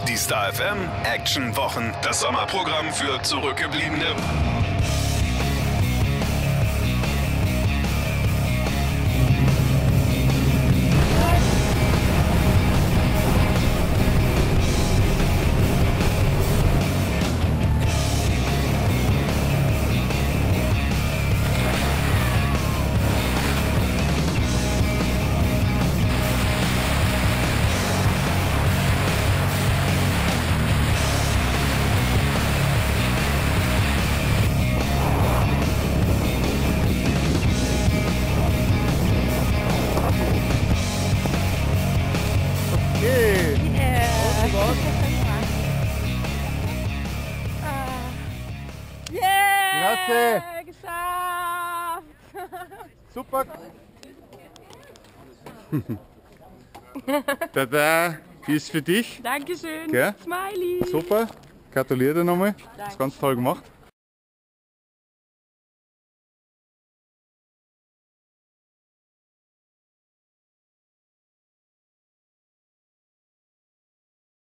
Die Star FM Action Wochen, das Sommerprogramm für Zurückgebliebene. Klasse! Geschafft! Super! Tada! Die ist für dich. Dankeschön! Gell? Smiley! Super! Gratuliere dir nochmal. Das ist ganz toll gemacht.